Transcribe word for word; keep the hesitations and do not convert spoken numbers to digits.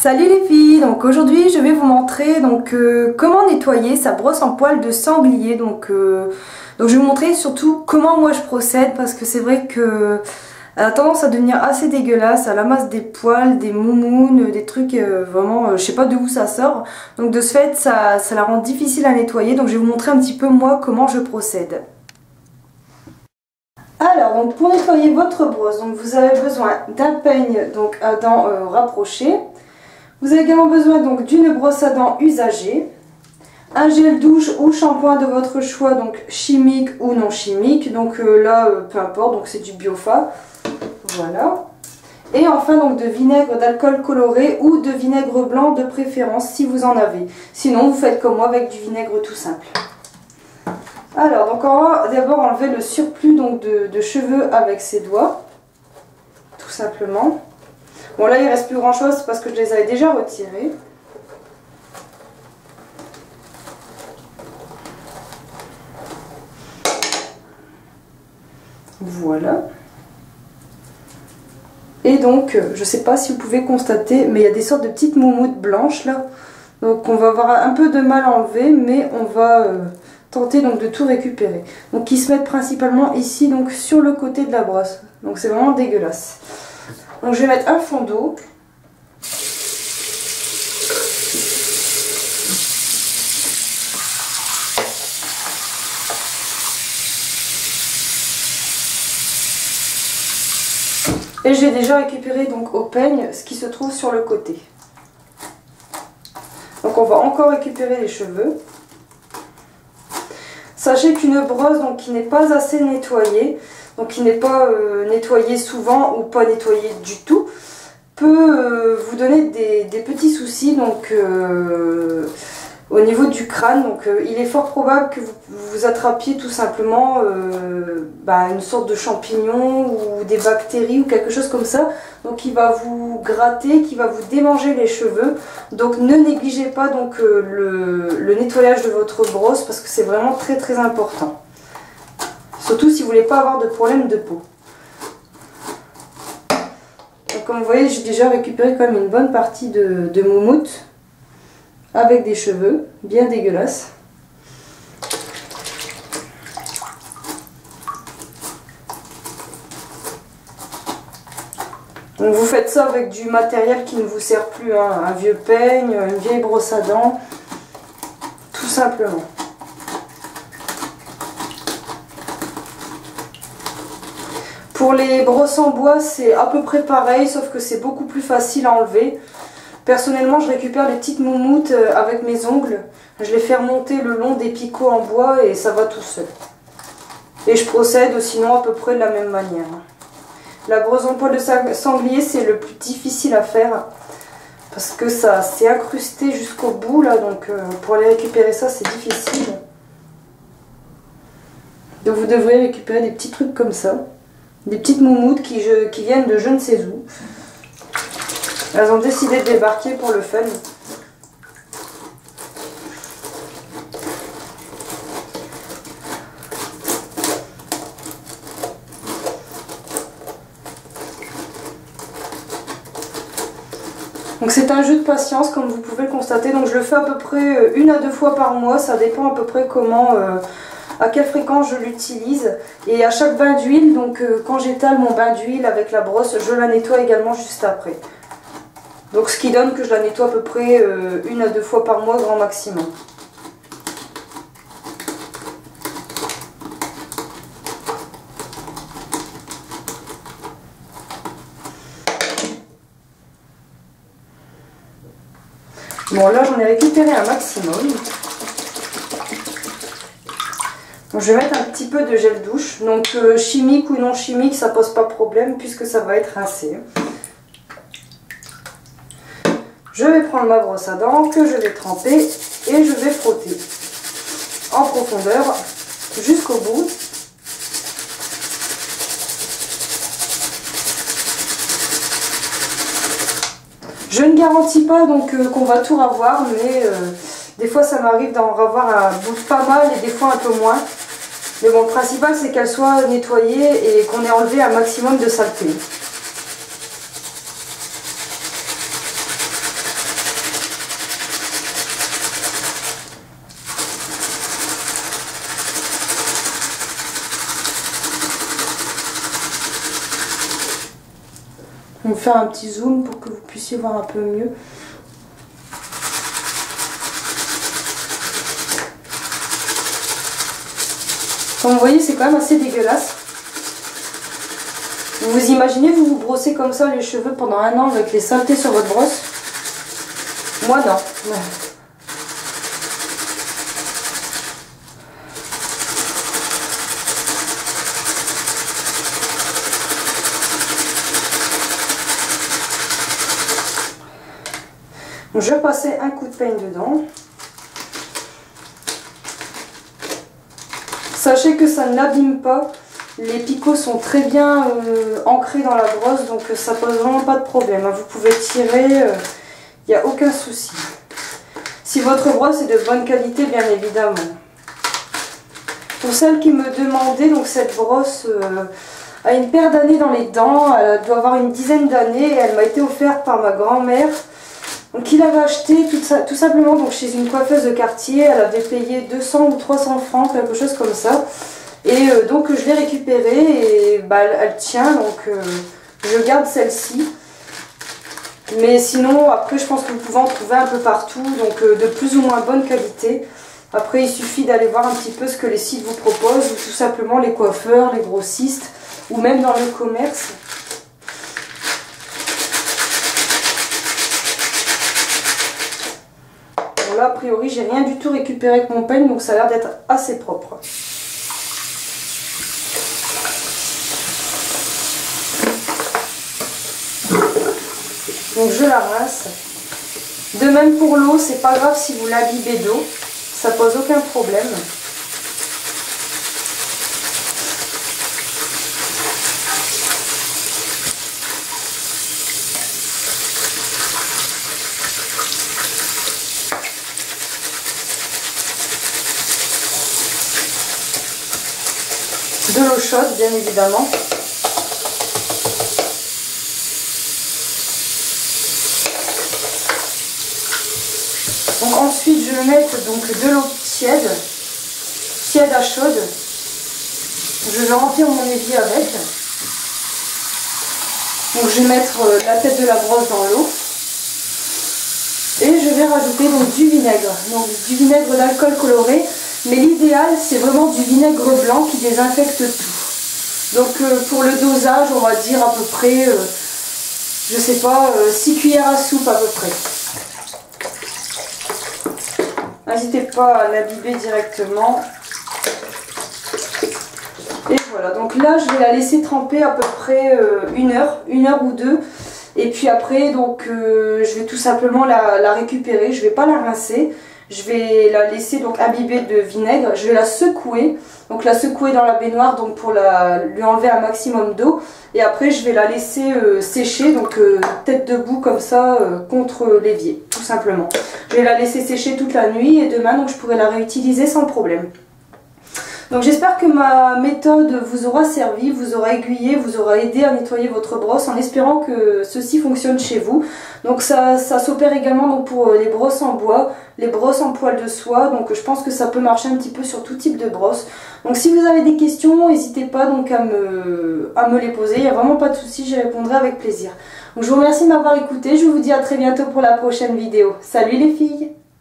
Salut les filles, donc aujourd'hui je vais vous montrer donc euh, comment nettoyer sa brosse en poils de sanglier. Donc, euh, donc je vais vous montrer surtout comment moi je procède, parce que c'est vrai que elle a tendance à devenir assez dégueulasse, elle amasse des poils, des moumounes, des trucs euh, vraiment, euh, je sais pas d'où ça sort. Donc de ce fait ça, ça la rend difficile à nettoyer, donc je vais vous montrer un petit peu moi comment je procède. Alors donc pour nettoyer votre brosse, donc vous avez besoin d'un peigne donc à dents euh, rapprochées. Vous avez également besoin donc d'une brosse à dents usagée, un gel douche ou shampoing de votre choix, donc chimique ou non chimique, donc euh, là euh, peu importe, donc c'est du Biofa, voilà. Et enfin donc de vinaigre d'alcool coloré ou de vinaigre blanc de préférence si vous en avez. Sinon vous faites comme moi avec du vinaigre tout simple. Alors donc on va d'abord enlever le surplus donc de, de cheveux avec ses doigts, tout simplement. Bon là il ne reste plus grand chose parce que je les avais déjà retirés. Voilà. Et donc je ne sais pas si vous pouvez constater, mais il y a des sortes de petites moumoutes blanches là. Donc on va avoir un peu de mal à enlever, mais on va euh, tenter donc de tout récupérer. Donc ils se mettent principalement ici, donc sur le côté de la brosse. Donc c'est vraiment dégueulasse. Donc je vais mettre un fond d'eau. Et j'ai déjà récupéré donc au peigne ce qui se trouve sur le côté. Donc on va encore récupérer les cheveux. Sachez qu'une brosse donc, qui n'est pas assez nettoyée, donc qui n'est pas euh, nettoyée souvent ou pas nettoyée du tout, peut euh, vous donner des, des petits soucis donc, euh, au niveau du crâne. Donc euh, il est fort probable que vous, vous attrapiez tout simplement euh, bah, une sorte de champignon ou des bactéries ou quelque chose comme ça. Donc il va vous gratter, qui va vous démanger les cheveux. Donc ne négligez pas donc, euh, le, le nettoyage de votre brosse, parce que c'est vraiment très très important. Surtout si vous ne voulez pas avoir de problème de peau. Donc comme vous voyez, j'ai déjà récupéré quand même une bonne partie de, de moumoute avec des cheveux bien dégueulasses. Donc vous faites ça avec du matériel qui ne vous sert plus, hein, un vieux peigne, une vieille brosse à dents, tout simplement. Pour les brosses en bois, c'est à peu près pareil, sauf que c'est beaucoup plus facile à enlever. Personnellement, je récupère les petites moumoutes avec mes ongles. Je les fais remonter le long des picots en bois et ça va tout seul. Et je procède sinon à peu près de la même manière. La brosse en poils de sanglier, c'est le plus difficile à faire parce que ça s'est incrusté jusqu'au bout là, donc euh, pour aller récupérer ça, c'est difficile. Donc vous devrez récupérer des petits trucs comme ça. Des petites moumoutes qui, je, qui viennent de je ne sais où. Elles ont décidé de débarquer pour le fun. Donc c'est un jeu de patience comme vous pouvez le constater. Donc je le fais à peu près une à deux fois par mois. Ça dépend à peu près comment... Euh, à quelle fréquence je l'utilise, et à chaque bain d'huile, donc euh, quand j'étale mon bain d'huile avec la brosse, je la nettoie également juste après. Donc ce qui donne que je la nettoie à peu près euh, une à deux fois par mois grand maximum. Bon là j'en ai récupéré un maximum. Donc, je vais mettre un petit peu de gel douche, donc euh, chimique ou non chimique, ça pose pas problème puisque ça va être rincé. Je vais prendre ma brosse à dents que je vais tremper et je vais frotter en profondeur jusqu'au bout. Je ne garantis pas donc euh, qu'on va tout revoir, mais euh, des fois ça m'arrive d'en revoir un bout pas mal et des fois un peu moins. Mais bon, le principal c'est qu'elle soit nettoyée et qu'on ait enlevé un maximum de saleté. faire un petit zoom pour que vous puissiez voir un peu mieux. Comme vous voyez, c'est quand même assez dégueulasse. Vous imaginez, vous vous brossez comme ça les cheveux pendant un an avec les saletés sur votre brosse? Moi non. Je vais passer un coup de peigne dedans. Sachez que ça ne l'abîme pas. Les picots sont très bien euh, ancrés dans la brosse, donc ça pose vraiment pas de problème. Vous pouvez tirer, il euh, n'y a aucun souci. Si votre brosse est de bonne qualité, bien évidemment. Pour celles qui me demandaient, donc cette brosse euh, a une paire d'années dans les dents. Elle doit avoir une dizaine d'années. Elle m'a été offerte par ma grand-mère. Donc il avait acheté tout, ça, tout simplement donc, chez une coiffeuse de quartier. Elle avait payé deux cents ou trois cents francs, quelque chose comme ça. Et euh, donc je l'ai récupérée et bah, elle, elle tient, donc euh, je garde celle-ci. Mais sinon, après je pense que vous pouvez en trouver un peu partout, donc euh, de plus ou moins bonne qualité. Après il suffit d'aller voir un petit peu ce que les sites vous proposent, ou tout simplement les coiffeurs, les grossistes, ou même dans le commerce. Bon, là a priori j'ai rien du tout récupéré avec mon peigne, donc ça a l'air d'être assez propre. Donc je la rince. De même pour l'eau, c'est pas grave si vous l'imbibez d'eau, ça pose aucun problème. De l'eau chaude, bien évidemment. Donc ensuite je vais mettre donc de l'eau tiède, tiède à chaude. Je vais remplir mon évier avec. Donc je vais mettre la tête de la brosse dans l'eau. Et je vais rajouter donc du vinaigre. Donc du vinaigre d'alcool coloré. Mais l'idéal c'est vraiment du vinaigre blanc qui désinfecte tout. Donc euh, pour le dosage on va dire à peu près, euh, je sais pas, euh, six cuillères à soupe à peu près. N'hésitez pas à l'imbiber directement. Et voilà, donc là je vais la laisser tremper à peu près euh, une heure, une heure ou deux. Et puis après, donc euh, je vais tout simplement la, la récupérer. Je ne vais pas la rincer. Je vais la laisser donc imbiber de vinaigre. Je vais la secouer. Donc la secouer dans la baignoire donc pour la, lui enlever un maximum d'eau. Et après je vais la laisser euh, sécher, donc euh, tête debout comme ça euh, contre l'évier, tout simplement. Je vais la laisser sécher toute la nuit et demain donc je pourrai la réutiliser sans problème. Donc j'espère que ma méthode vous aura servi, vous aura aiguillé, vous aura aidé à nettoyer votre brosse en espérant que ceci fonctionne chez vous. Donc ça, ça s'opère également donc pour les brosses en bois, les brosses en poil de soie, donc je pense que ça peut marcher un petit peu sur tout type de brosse. Donc si vous avez des questions, n'hésitez pas donc à me, à me les poser, il n'y a vraiment pas de souci, j'y répondrai avec plaisir. Donc je vous remercie de m'avoir écouté, je vous dis à très bientôt pour la prochaine vidéo. Salut les filles!